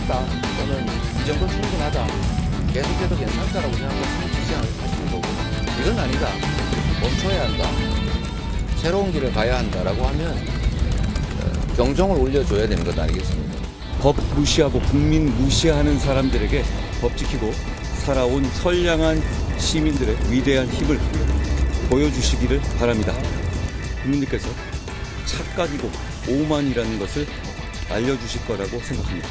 짧다 또는 이 정도 충분하다 계속해도 괜찮다라고 생각하시면 지지하시는 거고 이건 아니다 멈춰야 한다 새로운 길을 가야 한다라고 하면 경종을 울려줘야 되는 것 아니겠습니까? 법 무시하고 국민 무시하는 사람들에게 법 지키고 살아온 선량한 시민들의 위대한 힘을 보여주시기를 바랍니다. 국민들께서 착각이고 오만이라는 것을 알려주실 거라고 생각합니다.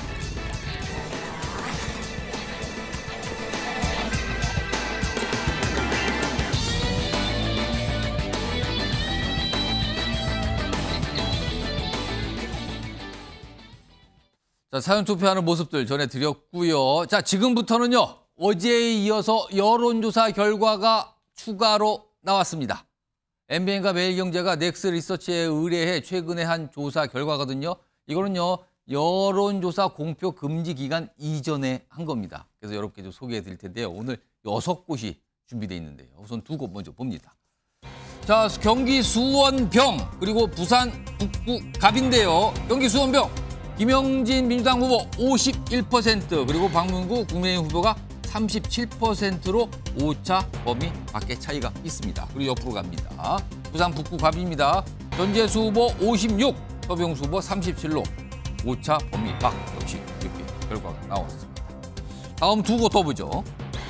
자, 사전 투표하는 모습들 전해드렸고요. 자, 지금부터는요. 어제에 이어서 여론조사 결과가 추가로 나왔습니다. MBN과 매일경제가 넥스리서치에 의뢰해 최근에 한 조사 결과거든요. 이거는요. 여론조사 공표 금지 기간 이전에 한 겁니다. 그래서 여러분께 좀 소개해 드릴 텐데요. 오늘 6곳이 준비되어 있는데요. 우선 2곳 먼저 봅니다. 자, 경기 수원병 그리고 부산 북구 갑인데요. 경기 수원병. 김영진 민주당 후보 51% 그리고 박문구 국민의힘 후보가 37%로 오차 범위 밖에 차이가 있습니다. 그리고 옆으로 갑니다. 부산 북구 갑입니다. 전재수 후보 56, 서병수 후보 37로 오차 범위 밖 역시 이렇게 결과가 나왔습니다. 다음 2곳 더 보죠.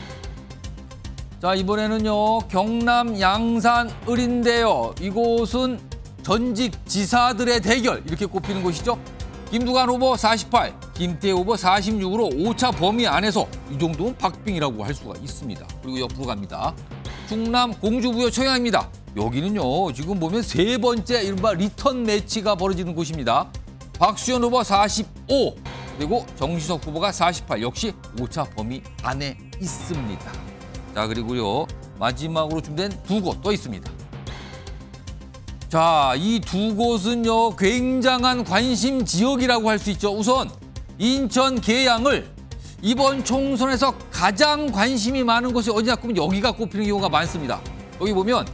자, 이번에는요. 경남 양산 을인데요. 이곳은 전직 지사들의 대결 이렇게 꼽히는 곳이죠. 김두관 후보 48, 김태희 후보 46으로 오차 범위 안에서 이 정도는 박빙이라고 할 수가 있습니다. 그리고 옆으로 갑니다. 충남 공주부여 청양입니다. 여기는요. 지금 보면 3번째 이른바 리턴 매치가 벌어지는 곳입니다. 박수현 후보 45, 그리고 정시석 후보가 48, 역시 오차 범위 안에 있습니다. 자, 그리고요. 마지막으로 준비된 2곳 또 있습니다. 자, 이 2곳은요, 굉장한 관심 지역이라고 할 수 있죠. 우선 인천 계양을 이번 총선에서 가장 관심이 많은 곳이 어디냐 하면 여기가 꼽히는 경우가 많습니다. 여기 보면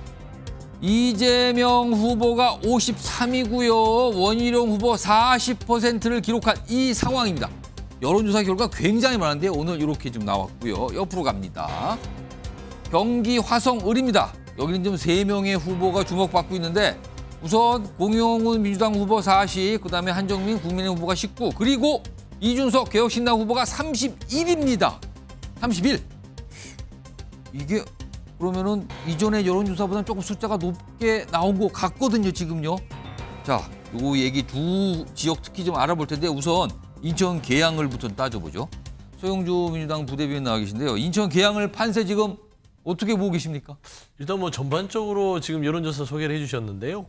이재명 후보가 53이고요. 원희룡 후보 40%를 기록한 이 상황입니다. 여론조사 결과 굉장히 많은데 오늘 이렇게 좀 나왔고요. 옆으로 갑니다. 경기 화성 을입니다. 여기는 좀 3명의 후보가 주목받고 있는데 우선 공용훈 민주당 후보 40, 그다음에 한정민 국민의힘 후보가 19, 그리고 이준석 개혁신당 후보가 31입니다. 31. 이게 그러면은 이전의 여론조사보다는 조금 숫자가 높게 나온 것 같거든요, 지금요. 자, 요 얘기 2 지역 특히 좀 알아볼 텐데 우선 인천 계양을부터 따져보죠. 소영주 민주당 부대변인 나와 계신데요. 인천 계양을 판세 지금 어떻게 보고 계십니까? 일단 뭐 전반적으로 지금 여론조사 소개를 해주셨는데요.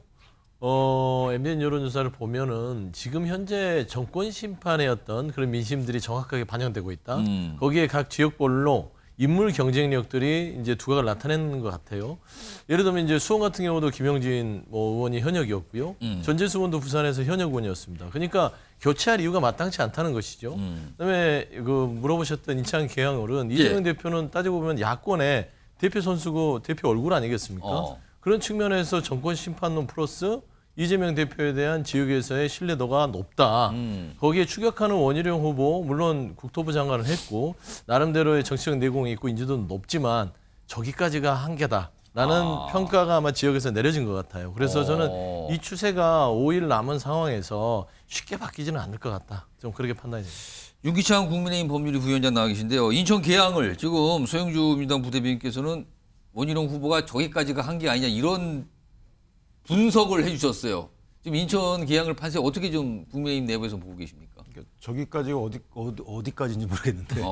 MBN 여론조사를 보면은 지금 현재 정권 심판의 어떤 그런 민심들이 정확하게 반영되고 있다. 거기에 각 지역별로 인물 경쟁력들이 이제 두각을 나타내는 것 같아요. 예를 들면 이제 수원 같은 경우도 김영진 의원이 현역이었고요. 전재수 의원도 부산에서 현역 의원이었습니다. 그러니까 교체할 이유가 마땅치 않다는 것이죠. 그다음에 물어보셨던 인천 계양을은 이재명 대표는 따지고 보면 야권의 대표 선수고 대표 얼굴 아니겠습니까? 그런 측면에서 정권 심판론 플러스 이재명 대표에 대한 지역에서의 신뢰도가 높다. 거기에 추격하는 원희룡 후보, 물론 국토부 장관을 했고 나름대로의 정치적 내공이 있고 인지도는 높지만 저기까지가 한계다라는 평가가 아마 지역에서 내려진 것 같아요. 그래서 저는 이 추세가 5일 남은 상황에서 쉽게 바뀌지는 않을 것 같다. 좀 그렇게 판단이 됩니다. 윤기찬 국민의힘 법률위 부위원장 나와 계신데요. 인천 계양을 지금 소영주 민주당 부대변인께서는 원희룡 후보가 저기까지가 한계 아니냐 이런 분석을 해주셨어요. 지금 인천 계양을 판세 어떻게 좀 국민의힘 내부에서 보고 계십니까? 저기까지가 어디까지인지 모르겠는데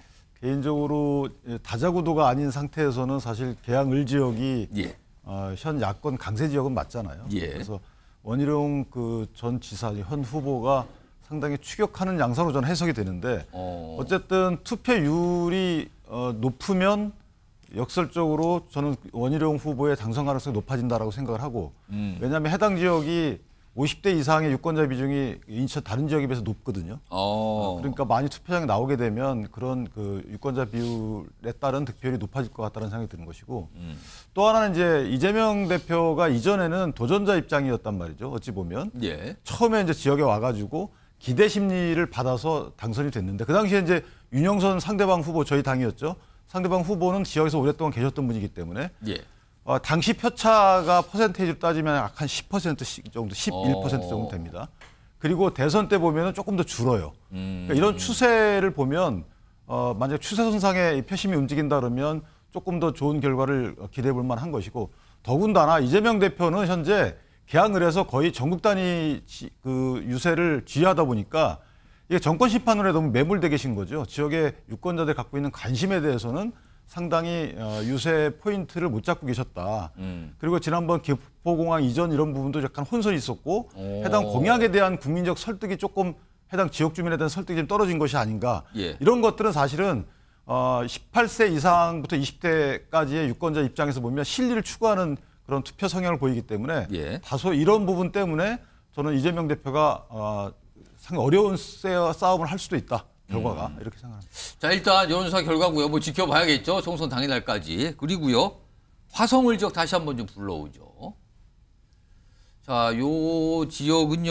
개인적으로 다자구도가 아닌 상태에서는 사실 계양을 지역이 현 야권 강세 지역은 맞잖아요. 그래서 원희룡 전 지사 현 후보가 상당히 추격하는 양상으로 저는 해석이 되는데 어쨌든 투표율이 높으면 역설적으로 저는 원희룡 후보의 당선 가능성이 높아진다라고 생각을 하고 왜냐하면 해당 지역이 50대 이상의 유권자 비중이 인천 다른 지역에 비해서 높거든요. 그러니까 많이 투표장에 나오게 되면 그런 유권자 비율에 따른 득표율이 높아질 것 같다는 생각이 드는 것이고 또 하나는 이제 이재명 대표가 이전에는 도전자 입장이었단 말이죠. 어찌 보면 처음에 이제 지역에 와가지고 기대 심리를 받아서 당선이 됐는데 그 당시에 이제 윤영선 상대방 후보 저희 당이었죠. 상대방 후보는 지역에서 오랫동안 계셨던 분이기 때문에 예. 당시 표차가 퍼센테이지로 따지면 약 한 10% 정도, 11% 정도 됩니다. 그리고 대선 때 보면은 조금 더 줄어요. 그러니까 이런 추세를 보면 만약 추세선상에 표심이 움직인다 그러면 조금 더 좋은 결과를 기대해 볼 만한 것이고 더군다나 이재명 대표는 현재 개항을 해서 거의 전국 단위 그 유세를 지휘하다 보니까 이게 정권 심판론에 너무 매몰돼 계신 거죠. 지역의 유권자들이 갖고 있는 관심에 대해서는 상당히 유세 포인트를 못 잡고 계셨다. 그리고 지난번 기포공항 이전 이런 부분도 약간 혼선이 있었고 해당 공약에 대한 국민적 설득이 조금 해당 지역 주민에 대한 설득이 좀 떨어진 것이 아닌가. 예. 이런 것들은 사실은 18세 이상부터 20대까지의 유권자 입장에서 보면 실리를 추구하는 그런 투표 성향을 보이기 때문에 예. 다소 이런 부분 때문에 저는 이재명 대표가 상당히 어려운 싸움을 할 수도 있다. 결과가 이렇게 생각합니다. 자, 일단 여론조사 결과고요. 뭐 지켜봐야겠죠. 총선 당일날까지. 그리고요. 화성을 지역 다시 한번 좀 불러오죠. 자, 요 지역은요.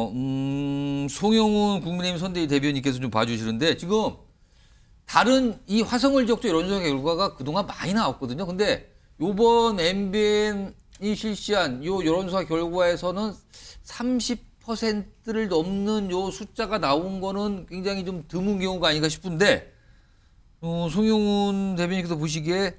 송영훈 국민의힘 선대위 대변인께서 좀 봐주시는데 지금 다른 이 화성을 지역도 여론조사 결과가 그동안 많이 나왔거든요. 근데 요번 MBN이 실시한 요 여론조사 결과에서는 30%를 넘는 요 숫자가 나온 거는 굉장히 좀 드문 경우가 아닌가 싶은데 송영훈 대변인께서 보시기에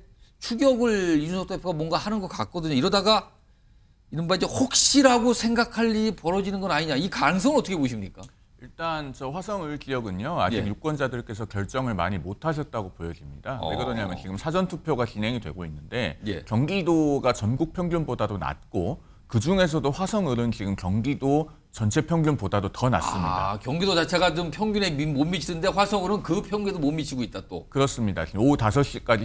추격을 이준석 대표가 뭔가 하는 것 같거든요. 이러다가 이른바 이제 혹시라고 생각할 일이 벌어지는 건 아니냐. 이 가능성은 어떻게 보십니까? 일단 저 화성을 지역은요 아직 예. 유권자들께서 결정을 많이 못하셨다고 보여집니다. 왜 그러냐면 지금 사전 투표가 진행이 되고 있는데 예. 경기도가 전국 평균보다도 낮고 그 중에서도 화성을은 지금 경기도 전체 평균보다도 더 낮습니다. 아, 경기도 자체가 좀 평균에 못 미치는데 화성으로는 그 평균에도 못 미치고 있다 또. 그렇습니다. 지금 오후 5시까지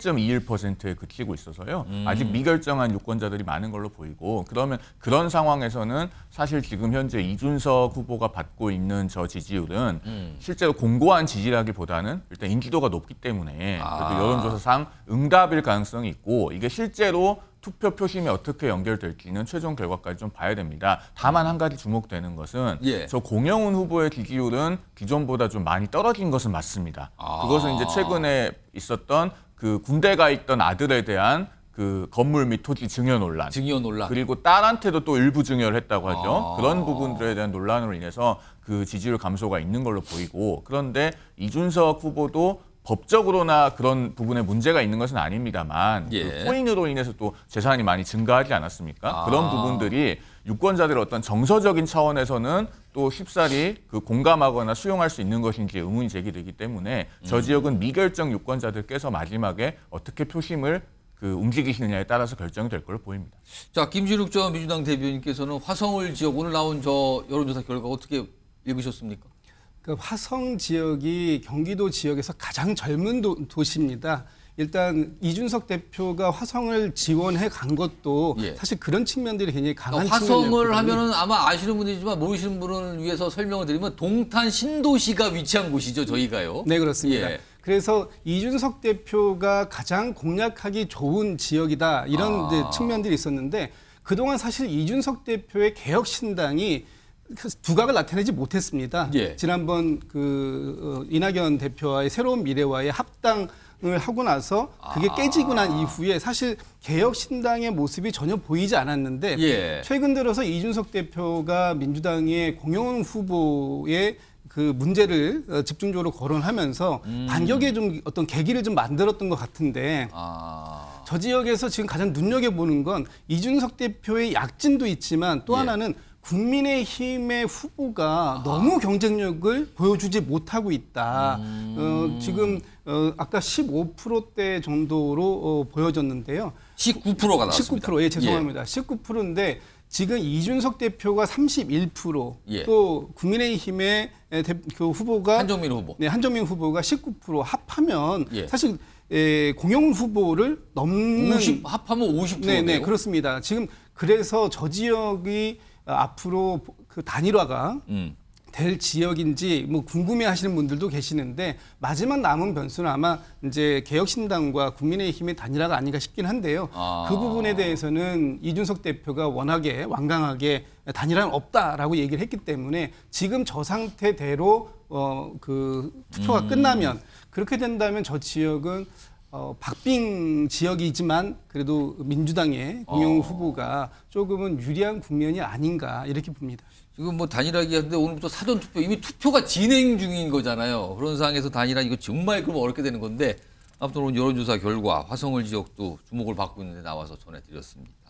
11.21%에 그치고 있어서요. 아직 미결정한 유권자들이 많은 걸로 보이고 그러면 그런 상황에서는 사실 지금 현재 이준석 후보가 받고 있는 저 지지율은 실제로 공고한 지지라기보다는 일단 인지도가 높기 때문에 그래도 여론조사상 응답일 가능성이 있고 이게 실제로 투표 표심이 어떻게 연결될지는 최종 결과까지 좀 봐야 됩니다. 다만 한 가지 주목되는 것은 예. 저 공영훈 후보의 지지율은 기존보다 좀 많이 떨어진 것은 맞습니다. 그것은 이제 최근에 있었던 그 군대 가 있던 아들에 대한 그 건물 및 토지 증여 논란. 그리고 딸한테도 또 일부 증여를 했다고 하죠. 그런 부분들에 대한 논란으로 인해서 그 지지율 감소가 있는 걸로 보이고 그런데 이준석 후보도 법적으로나 그런 부분에 문제가 있는 것은 아닙니다만 예. 그 코인으로 인해서 또 재산이 많이 증가하지 않았습니까? 그런 부분들이 유권자들의 어떤 정서적인 차원에서는 또 쉽사리 그 공감하거나 수용할 수 있는 것인지 의문이 제기되기 때문에 저 지역은 미결정 유권자들께서 마지막에 어떻게 표심을 그 움직이시느냐에 따라서 결정이 될 걸로 보입니다. 자, 김진욱 전 민주당 대변인께서는 화성을 지역 오늘 나온 저 여론조사 결과 어떻게 읽으셨습니까? 그 화성 지역이 경기도 지역에서 가장 젊은 도시입니다. 일단 이준석 대표가 화성을 지원해 간 것도 예. 사실 그런 측면들이 굉장히 강한 화성을 측면이었거든요. 하면은 아마 아시는 분이지만 모르시는 분을 위해서 설명을 드리면 동탄 신도시가 위치한 곳이죠, 저희가요. 네, 그렇습니다. 예. 그래서 이준석 대표가 가장 공략하기 좋은 지역이다 이런 이제 측면들이 있었는데 그동안 사실 이준석 대표의 개혁신당이 두각을 나타내지 못했습니다. 예. 지난번 그 이낙연 대표와의 새로운 미래와의 합당을 하고 나서 그게 깨지고 난 이후에 사실 개혁신당의 모습이 전혀 보이지 않았는데 예. 최근 들어서 이준석 대표가 민주당의 공영훈 후보의 그 문제를 집중적으로 거론하면서 반격의 좀 어떤 계기를 좀 만들었던 것 같은데 저 지역에서 지금 가장 눈여겨보는 건 이준석 대표의 약진도 있지만 또 하나는 국민의힘의 후보가 너무 경쟁력을 보여주지 못하고 있다. 지금 아까 15%대 정도로 보여졌는데요. 19%가 나왔습니다. 19%, 예, 죄송합니다. 19%인데 지금 이준석 대표가 31%, 예. 또 국민의힘의 그 후보가 한정민 후보. 네, 한정민 후보가 19% 합하면 예. 사실 공영훈 후보를 넘는 합하면 50%네요. 네, 네, 그렇습니다. 지금 그래서 저 지역이 앞으로 그 단일화가 될 지역인지 뭐 궁금해하시는 분들도 계시는데 마지막 남은 변수는 아마 이제 개혁신당과 국민의힘의 단일화가 아닌가 싶긴 한데요. 그 부분에 대해서는 이준석 대표가 워낙에 완강하게 단일화는 없다라고 얘기를 했기 때문에 지금 저 상태대로 그 투표가 끝나면 그렇게 된다면 저 지역은 박빙 지역이지만 그래도 민주당의 공영 후보가 조금은 유리한 국면이 아닌가 이렇게 봅니다. 지금 뭐 단일화 얘기하는데 오늘부터 사전 투표 이미 투표가 진행 중인 거잖아요. 그런 상황에서 단일화 이거 정말 그럼 어렵게 되는 건데 아무튼 오늘 여론조사 결과 화성을 지역도 주목을 받고 있는데 나와서 전해드렸습니다.